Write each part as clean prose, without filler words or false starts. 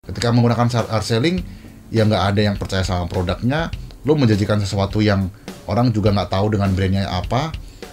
Ketika menggunakan hard selling, ya nggak ada yang percaya sama produknya, lo menjanjikan sesuatu yang orang juga nggak tahu dengan brandnya apa,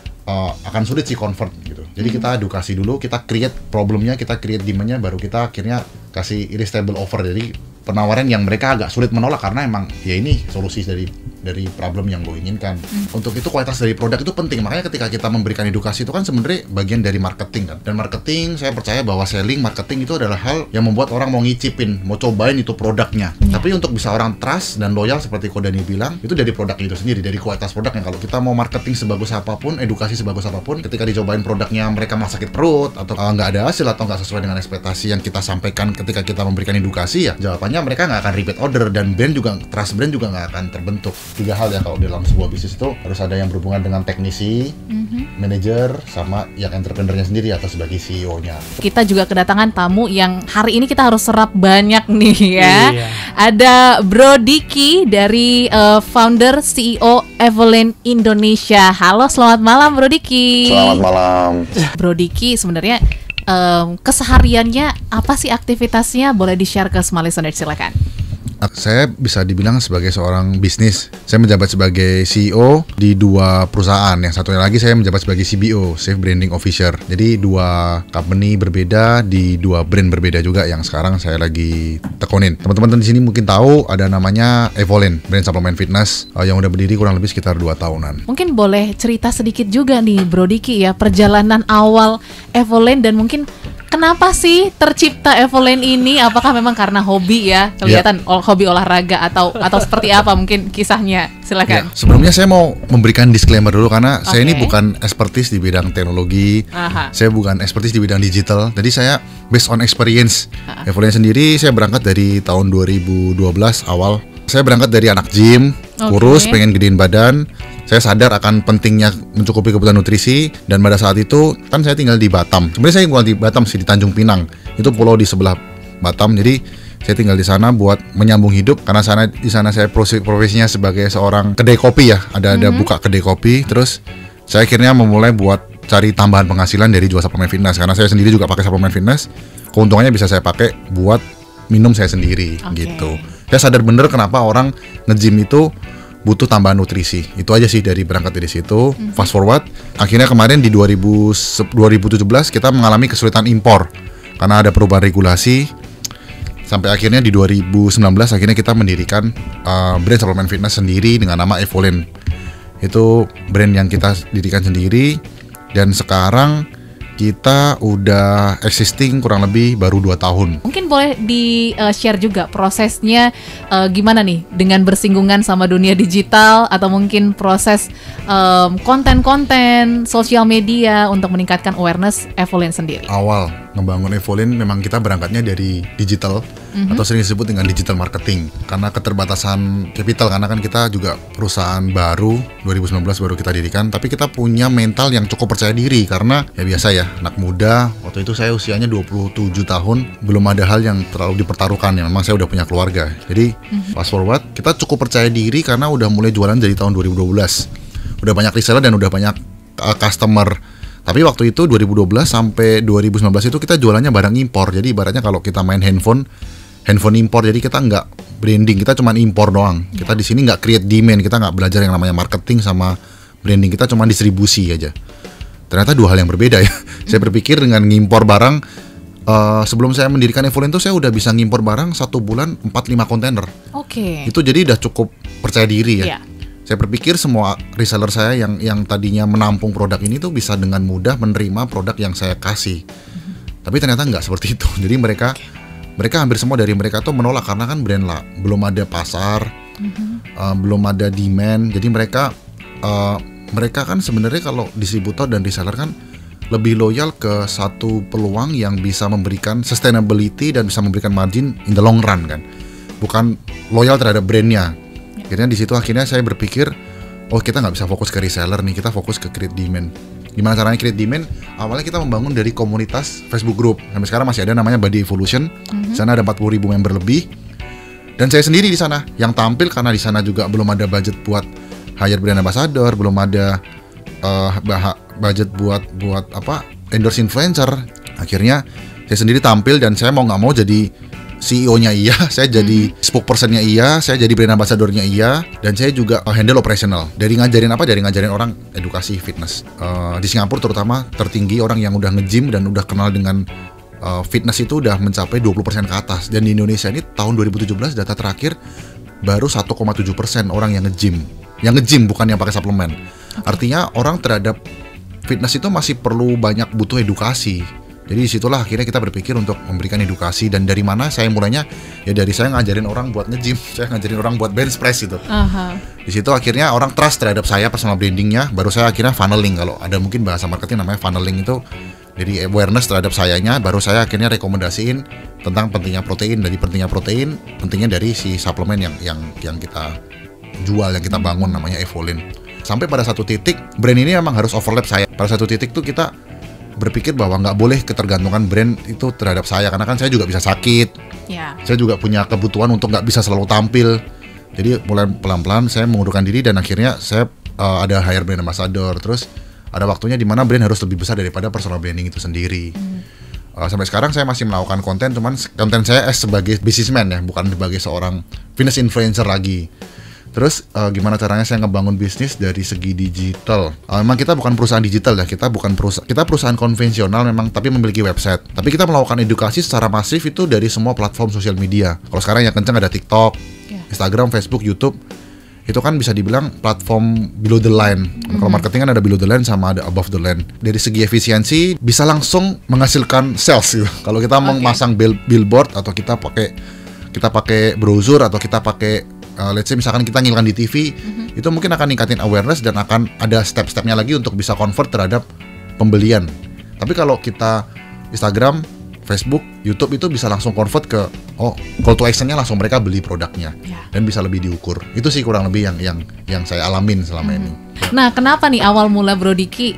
akan sulit sih convert gitu. Jadi kita edukasi dulu, kita create problemnya, kita create demandnya, baru kita akhirnya kasih irresistible offer. Jadi penawaran yang mereka agak sulit menolak karena emang ya ini solusi dari problem yang gue inginkan. Untuk itu kualitas dari produk itu penting. Makanya ketika kita memberikan edukasi itu kan sebenarnya bagian dari marketing kan. Dan marketing, saya percaya bahwa selling, marketing itu adalah hal yang membuat orang mau ngicipin, mau cobain itu produknya. Tapi untuk bisa orang trust dan loyal seperti Kodani bilang, itu dari produk itu sendiri, dari kualitas produknya. Kalau kita mau marketing sebagus apapun, edukasi sebagus apapun, ketika dicobain produknya mereka malah sakit perut atau nggak ada hasil atau nggak sesuai dengan ekspektasi yang kita sampaikan ketika kita memberikan edukasi, ya jawabannya mereka nggak akan repeat order, dan brand juga, trust brand juga nggak akan terbentuk. 3 hal ya kalau dalam sebuah bisnis itu harus ada yang berhubungan dengan teknisi, manajer, sama yang entrepreneurnya sendiri atau sebagai CEO-nya. Kita juga kedatangan tamu yang hari ini kita harus serap banyak nih ya. Iya. Ada Bro Diki dari founder CEO Evolent Indonesia. Halo, selamat malam Bro Diki. Selamat malam. Bro Diki sebenarnya kesehariannya apa sih aktivitasnya? Boleh di-share ke semua listener, silakan. Saya bisa dibilang sebagai seorang bisnis. Saya menjabat sebagai CEO di 2 perusahaan. Yang satunya lagi saya menjabat sebagai CBO, Chief Branding Officer. Jadi 2 company berbeda di 2 brand berbeda juga yang sekarang saya lagi tekunin. Teman-teman di sini mungkin tahu ada namanya Evolent, brand suplemen fitness yang udah berdiri kurang lebih sekitar 2 tahunan. Mungkin boleh cerita sedikit juga nih Bro Diki ya, perjalanan awal Evolent dan mungkin kenapa sih tercipta Evolent ini? Apakah memang karena hobi ya? Kelihatan hobi olahraga atau seperti apa mungkin kisahnya? Silakan. Ya, sebelumnya saya mau memberikan disclaimer dulu karena saya ini bukan expertise di bidang teknologi. Saya bukan expertise di bidang digital. Jadi saya based on experience. Evolent sendiri saya berangkat dari tahun 2012 awal. Saya berangkat dari anak gym, kurus, pengen gedein badan. Saya sadar akan pentingnya mencukupi kebutuhan nutrisi, dan pada saat itu kan saya tinggal di Batam. Sebenarnya saya bukan di Batam sih, di Tanjung Pinang. Itu pulau di sebelah Batam. Jadi saya tinggal di sana buat menyambung hidup karena di sana saya profesinya sebagai seorang kedai kopi ya. Ada buka kedai kopi. Terus saya akhirnya memulai buat cari tambahan penghasilan dari jual suplemen fitness karena saya sendiri juga pakai suplemen fitness. Keuntungannya bisa saya pakai buat minum saya sendiri gitu. Saya sadar bener kenapa orang nge-gym itu butuh tambahan nutrisi. Itu aja sih dari berangkat dari situ. Fast forward, akhirnya kemarin di 2017 kita mengalami kesulitan impor karena ada perubahan regulasi. Sampai akhirnya di 2019 akhirnya kita mendirikan brand suplemen fitness sendiri dengan nama Evolent. Itu brand yang kita dirikan sendiri, dan sekarang kita udah existing kurang lebih baru 2 tahun. Mungkin boleh di-share juga prosesnya gimana nih dengan bersinggungan sama dunia digital atau mungkin proses konten-konten sosial media untuk meningkatkan awareness Evolent sendiri. Awal ngebangun Evolent memang kita berangkatnya dari digital atau sering disebut dengan digital marketing karena keterbatasan capital, karena kan kita juga perusahaan baru 2019 baru kita dirikan, tapi kita punya mental yang cukup percaya diri karena ya biasa ya, anak muda. Waktu itu saya usianya 27 tahun, belum ada hal yang terlalu dipertaruhkan ya, memang saya udah punya keluarga. Jadi fast forward, kita cukup percaya diri karena udah mulai jualan dari tahun 2012. Udah banyak reseller dan udah banyak customer. Tapi waktu itu 2012 sampai 2019 itu kita jualannya barang impor. Jadi ibaratnya kalau kita main handphone impor, jadi kita nggak branding, kita cuma impor doang. Kita di sini nggak create demand, kita nggak belajar yang namanya marketing sama branding, kita cuma distribusi aja. Ternyata 2 hal yang berbeda ya. Saya berpikir dengan ngimpor barang, sebelum saya mendirikan Evolent itu saya udah bisa ngimpor barang 1 bulan 4-5 kontainer. Itu jadi udah cukup percaya diri ya. Saya berpikir semua reseller saya yang tadinya menampung produk ini tuh bisa dengan mudah menerima produk yang saya kasih. Tapi ternyata nggak seperti itu. Jadi mereka hampir semua dari mereka tuh menolak karena kan brand lah, belum ada pasar, belum ada demand. Jadi mereka kan sebenarnya kalau distributor dan reseller kan lebih loyal ke satu peluang yang bisa memberikan sustainability dan bisa memberikan margin in the long run kan, bukan loyal terhadap brandnya. Akhirnya di situ saya berpikir, oh kita nggak bisa fokus ke reseller nih, kita fokus ke create demand. Gimana caranya create demand? Awalnya kita membangun dari komunitas Facebook group. Sampai sekarang masih ada namanya Body Evolution. Di sana ada 40.000 member lebih. Dan saya sendiri di sana yang tampil karena di sana juga belum ada budget buat hire brand ambassador, belum ada budget buat endorse influencer. Akhirnya saya sendiri tampil dan saya mau nggak mau jadi CEO-nya iya, saya jadi spokesperson-nya iya, saya jadi brand ambassador-nya iya, dan saya juga handle operational. Dari ngajarin apa? Dari ngajarin orang edukasi fitness. Di Singapura terutama tertinggi orang yang udah nge-gym dan udah kenal dengan fitness itu udah mencapai 20% ke atas. Dan di Indonesia ini tahun 2017 data terakhir baru 1,7% orang yang nge-gym. Yang nge-gym bukan yang pakai suplemen. Artinya orang terhadap fitness itu masih perlu banyak butuh edukasi. Jadi disitulah akhirnya kita berpikir untuk memberikan edukasi. Dan dari mana saya mulainya? Ya dari saya ngajarin orang buat nge-gym, saya ngajarin orang buat bench press gitu. Di situ akhirnya orang trust terhadap saya personal brandingnya. Baru saya akhirnya funneling, kalau ada mungkin bahasa marketing namanya funneling itu. Jadi awareness terhadap sayanya, baru saya akhirnya rekomendasiin tentang pentingnya protein. Dari pentingnya protein, pentingnya dari si suplemen yang kita jual, yang kita bangun namanya Evolin. Sampai pada satu titik brand ini memang harus overlap saya. Pada satu titik tuh kita berpikir bahwa nggak boleh ketergantungan brand itu terhadap saya, karena kan saya juga bisa sakit, saya juga punya kebutuhan untuk nggak bisa selalu tampil. Jadi mulai pelan-pelan saya mengundurkan diri dan akhirnya saya ada hire brand ambassador. Terus ada waktunya di mana brand harus lebih besar daripada personal branding itu sendiri. Sampai sekarang saya masih melakukan konten, cuman konten saya sebagai businessman ya, bukan sebagai seorang fitness influencer lagi. Terus gimana caranya saya ngebangun bisnis dari segi digital? Memang kita bukan perusahaan digital ya, kita perusahaan konvensional memang, tapi memiliki website. Tapi kita melakukan edukasi secara masif itu dari semua platform sosial media. Kalau sekarang yang kencang ada TikTok, Instagram, Facebook, YouTube. Itu kan bisa dibilang platform below the line. Kalau marketing kan ada below the line sama ada above the line. Dari segi efisiensi bisa langsung menghasilkan sales gitu. Kalau kita memasang billboard atau kita pakai browser atau kita pakai let's say misalkan kita ngiklan di TV, itu mungkin akan ningkatin awareness dan akan ada step-stepnya lagi untuk bisa convert terhadap pembelian. Tapi kalau kita Instagram, Facebook, YouTube itu bisa langsung convert ke call to action-nya langsung mereka beli produknya dan bisa lebih diukur. Itu sih kurang lebih yang saya alamin selama ini. Nah, kenapa nih awal mula Bro Diki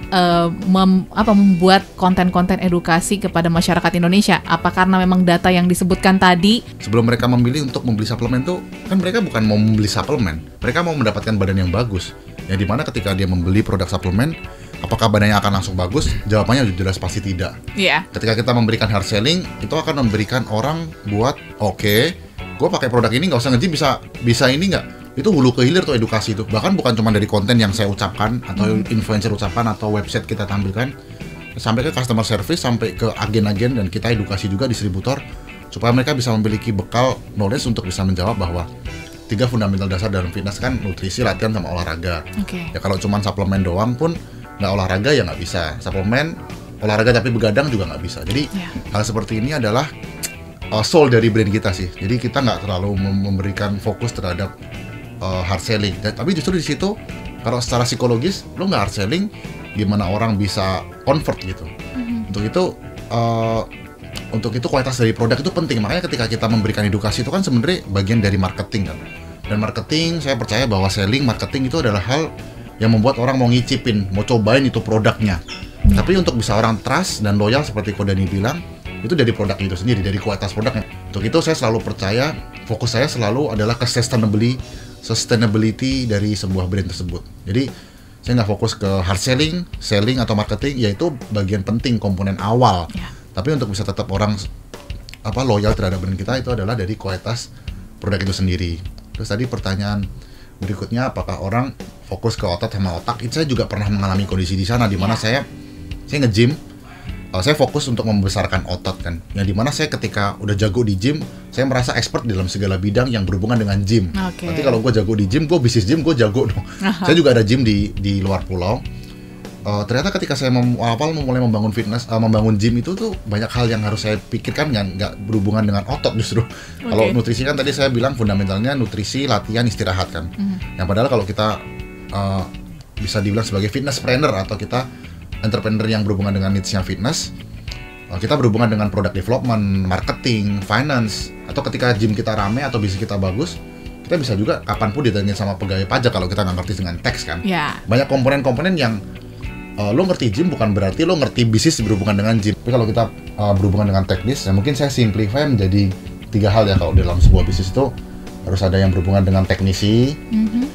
membuat konten-konten edukasi kepada masyarakat Indonesia? Apa karena memang data yang disebutkan tadi? Sebelum mereka memilih untuk membeli suplemen tuh, kan mereka bukan mau membeli suplemen, mereka mau mendapatkan badan yang bagus. Ya dimana ketika dia membeli produk suplemen, apakah badannya akan langsung bagus? Jawabannya jelas pasti tidak. Ketika kita memberikan hard selling, itu akan memberikan orang buat gue pakai produk ini nggak usah nge-gym, bisa ini nggak? Itu hulu ke hilir tuh edukasi itu. Bahkan bukan cuma dari konten yang saya ucapkan atau influencer ucapkan atau website kita tampilkan, sampai ke customer service, sampai ke agen-agen, dan kita edukasi juga distributor supaya mereka bisa memiliki bekal knowledge untuk bisa menjawab bahwa 3 fundamental dasar dalam fitness kan nutrisi, latihan, sama olahraga. Ya kalau cuma suplemen doang pun nggak olahraga ya nggak bisa. Suplemen olahraga tapi begadang juga nggak bisa. Jadi hal seperti ini adalah soul dari brand kita sih. Jadi kita nggak terlalu memberikan fokus terhadap hard selling. Tapi justru di situ kalau secara psikologis lo nggak hard selling, gimana orang bisa convert gitu. Untuk itu kualitas dari produk itu penting. Makanya ketika kita memberikan edukasi itu kan sebenarnya bagian dari marketing kan. Dan marketing, saya percaya bahwa selling, marketing itu adalah hal yang membuat orang mau ngicipin, mau cobain itu produknya. Tapi untuk bisa orang trust dan loyal seperti Kodani bilang, itu dari produk itu sendiri, dari kualitas produknya. Untuk itu saya selalu percaya, fokus saya selalu adalah ke sustainability dari sebuah brand tersebut. Jadi saya nggak fokus ke hard selling atau marketing, yaitu bagian penting, komponen awal. Tapi untuk bisa tetap orang loyal terhadap brand kita, itu adalah dari kualitas produk itu sendiri. Terus tadi pertanyaan berikutnya, apakah orang fokus ke otot sama otak? Itu saya juga pernah mengalami kondisi di sana, di mana saya nge-gym, saya fokus untuk membesarkan otot kan. Yang dimana saya ketika udah jago di gym, saya merasa expert dalam segala bidang yang berhubungan dengan gym. Nanti kalau gue jago di gym, gue bisnis gym, gue jago dong. Saya juga ada gym di luar pulau. Ternyata ketika saya mulai membangun fitness, membangun gym itu tuh banyak hal yang harus saya pikirkan yang nggak berhubungan dengan otot justru. Kalau nutrisi kan tadi saya bilang fundamentalnya nutrisi, latihan, istirahat kan. Yang padahal kalau kita bisa dibilang sebagai fitness trainer atau kita entrepreneur yang berhubungan dengan needs-nya fitness, kita berhubungan dengan product development, marketing, finance, atau ketika gym kita rame atau bisnis kita bagus, kita bisa juga kapanpun ditanya sama pegawai pajak kalau kita nggak ngerti dengan teks kan. Banyak komponen-komponen yang lo ngerti gym bukan berarti lo ngerti bisnis berhubungan dengan gym. Tapi kalau kita berhubungan dengan teknis, ya mungkin saya simplify menjadi 3 hal ya. Kalau dalam sebuah bisnis itu harus ada yang berhubungan dengan teknisi,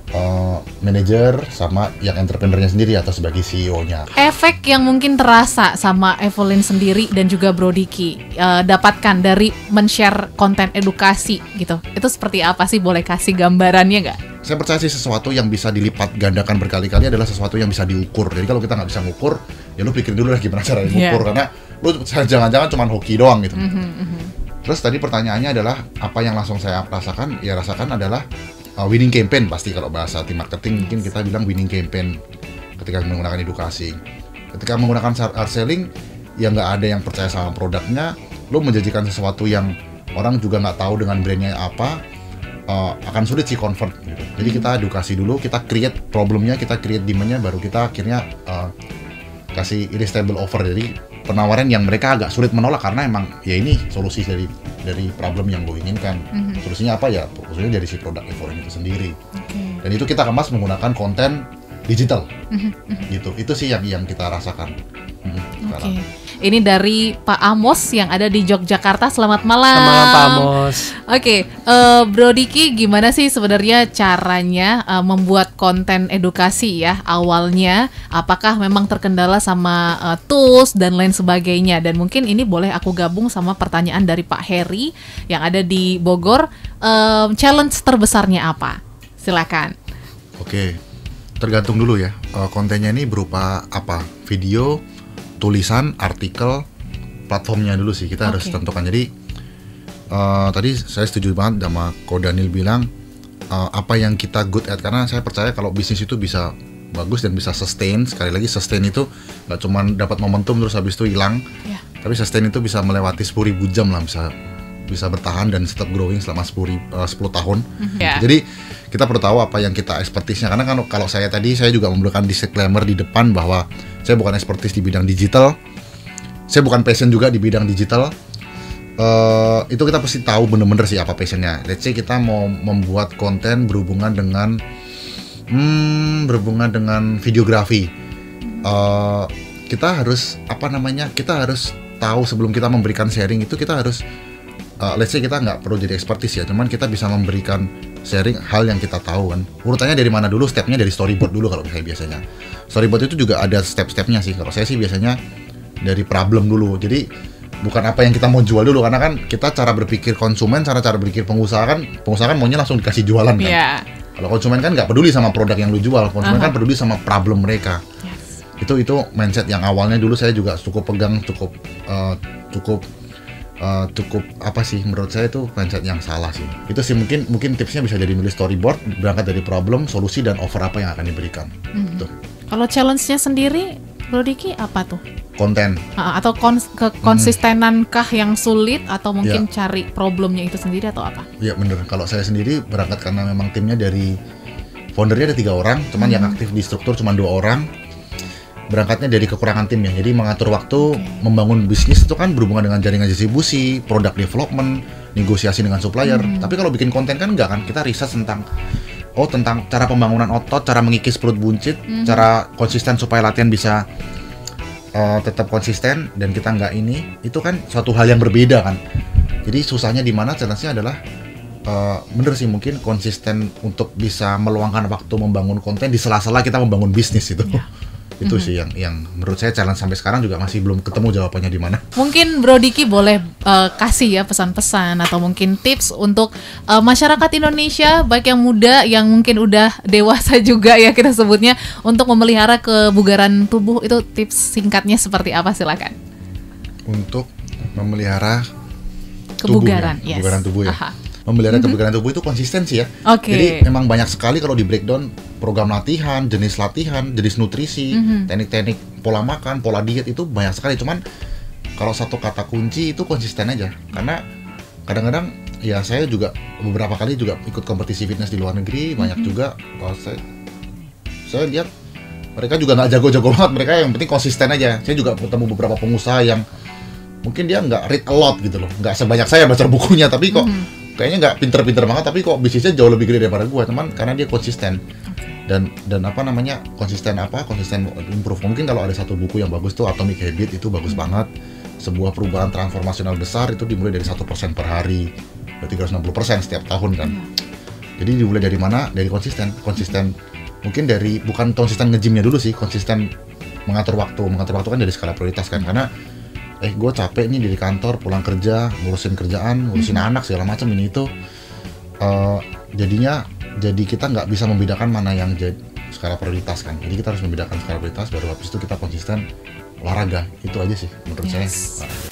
manajer sama yang entrepreneurnya sendiri atau sebagai CEO-nya. Efek yang mungkin terasa sama Evelyn sendiri dan juga Bro Diki dapatkan dari men-share konten edukasi gitu, itu seperti apa sih? Boleh kasih gambarannya nggak? Saya percaya sih sesuatu yang bisa dilipat gandakan berkali-kali adalah sesuatu yang bisa diukur. Jadi kalau kita nggak bisa ngukur, ya lu pikir dulu lah gimana cara ngukur, karena lu jangan-jangan cuma hoki doang gitu. Terus tadi pertanyaannya adalah apa yang langsung saya rasakan? Ya rasakan adalah winning campaign. Pasti kalau bahasa tim marketing mungkin kita bilang winning campaign ketika menggunakan edukasi. Ketika menggunakan hard selling, ya nggak ada yang percaya sama produknya, lu menjanjikan sesuatu yang orang juga nggak tahu dengan brandnya apa, akan sulit sih convert gitu. Jadi kita edukasi dulu, kita create problemnya, kita create demand-nya, baru kita akhirnya kasih irresistible offer. Jadi penawaran yang mereka agak sulit menolak karena emang ya ini solusi dari problem yang gue inginkan. Solusinya apa ya? Solusinya dari si produk Evolent itu sendiri. Dan itu kita kemas menggunakan konten digital. Gitu. Itu sih yang kita rasakan. Ini dari Pak Amos yang ada di Yogyakarta. Selamat malam. Selamat malam Pak Amos. Bro Diki, gimana sih sebenarnya caranya membuat konten edukasi ya awalnya? Apakah memang terkendala sama tools dan lain sebagainya? Dan mungkin ini boleh aku gabung sama pertanyaan dari Pak Heri yang ada di Bogor. Challenge terbesarnya apa? Silakan. Tergantung dulu ya. Kontennya ini berupa apa? Video, tulisan, artikel, platformnya dulu sih kita harus tentukan. Jadi tadi saya setuju banget sama Ko Daniel bilang apa yang kita good at, karena saya percaya kalau bisnis itu bisa bagus dan bisa sustain. Sekali lagi sustain itu nggak cuma dapat momentum terus habis itu hilang, tapi sustain itu bisa melewati 10.000 jam lah, bisa bertahan dan tetap growing selama 10 tahun. Jadi kita perlu tahu apa yang kita expertise-nya, karena kan kalau saya tadi saya juga memberikan disclaimer di depan bahwa saya bukan expertise di bidang digital, saya bukan passion juga di bidang digital. Itu kita pasti tahu bener-bener sih apa passionnya. Let's say kita mau membuat konten berhubungan dengan videografi, kita harus kita harus tahu sebelum kita memberikan sharing itu kita harus let's say kita nggak perlu jadi expertise ya, cuman kita bisa memberikan sharing hal yang kita tahu kan. Urutannya dari mana dulu? Stepnya dari storyboard dulu kalau biasanya. Storyboard itu juga ada step-stepnya sih. Kalau saya sih biasanya dari problem dulu. Jadi bukan apa yang kita mau jual dulu, karena kan kita cara berpikir konsumen, cara berpikir pengusaha kan maunya langsung dikasih jualan kan. Kalau konsumen kan nggak peduli sama produk yang lu jual, konsumen kan peduli sama problem mereka. Itu mindset yang awalnya dulu saya juga cukup pegang, cukup apa sih, menurut saya itu mindset yang salah sih. Itu sih mungkin tipsnya bisa jadi nulis storyboard, berangkat dari problem, solusi, dan offer apa yang akan diberikan. Kalau challenge-nya sendiri, Bro Diki, apa tuh? Konten. Atau konsistenankah yang sulit, atau mungkin cari problemnya itu sendiri, atau apa? Iya bener, kalau saya sendiri berangkat karena memang timnya dari foundernya ada 3 orang, cuman yang aktif di struktur cuma 2 orang. Berangkatnya dari kekurangan tim ya, jadi mengatur waktu, membangun bisnis itu kan berhubungan dengan jaringan distribusi, product development, negosiasi dengan supplier. Tapi kalau bikin konten kan enggak kan, kita riset tentang cara pembangunan otot, cara mengikis perut buncit, cara konsisten supaya latihan bisa tetap konsisten dan kita enggak itu kan suatu hal yang berbeda kan. Jadi susahnya di mana, challenge-nya adalah bener sih mungkin konsisten untuk bisa meluangkan waktu membangun konten di sela-sela kita membangun bisnis itu. Itu sih yang menurut saya challenge sampai sekarang juga masih belum ketemu jawabannya di mana. Mungkin Bro Diki boleh kasih ya pesan-pesan atau mungkin tips untuk masyarakat Indonesia, baik yang muda, yang mungkin udah dewasa juga ya kita sebutnya, untuk memelihara kebugaran tubuh. Itu tips singkatnya seperti apa, silakan. Untuk memelihara kebugaran, tubuh ya? Kebugaran tubuh ya. Memelihara kebugaran tubuh itu konsistensi ya. Jadi memang banyak sekali kalau di breakdown program latihan, jenis nutrisi, teknik-teknik pola makan, pola diet itu banyak sekali. Cuman kalau satu kata kunci itu konsisten aja. Karena kadang-kadang ya saya juga beberapa kali juga ikut kompetisi fitness di luar negeri, banyak juga saya lihat mereka juga nggak jago-jago banget, mereka yang penting konsisten aja. Saya juga ketemu beberapa pengusaha yang mungkin dia nggak read a lot gitu loh, nggak sebanyak saya baca bukunya, tapi kok kayaknya nggak pinter-pinter banget, tapi kok bisnisnya jauh lebih gede daripada gue, teman, karena dia konsisten dan konsisten improve. Mungkin kalau ada satu buku yang bagus tuh Atomic Habit, itu bagus banget, sebuah perubahan transformasional besar itu dimulai dari 1% per hari, berarti 360% setiap tahun kan. Jadi dimulai dari mana? Dari konsisten mungkin dari bukan konsisten nge-gymnya dulu sih, konsisten mengatur waktu kan dari skala prioritas kan, karena gue capek nih dari kantor, pulang kerja, ngurusin kerjaan, ngurusin anak segala macam ini itu, jadi kita nggak bisa membedakan mana yang jadi skala prioritas kan. Jadi kita harus membedakan skala prioritas, baru habis itu kita konsisten olahraga. Itu aja sih menurut saya.